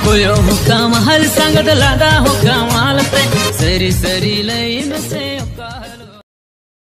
कोयो हुक्म हर संगत लादा हुक्म आलते सरी सरी लई में से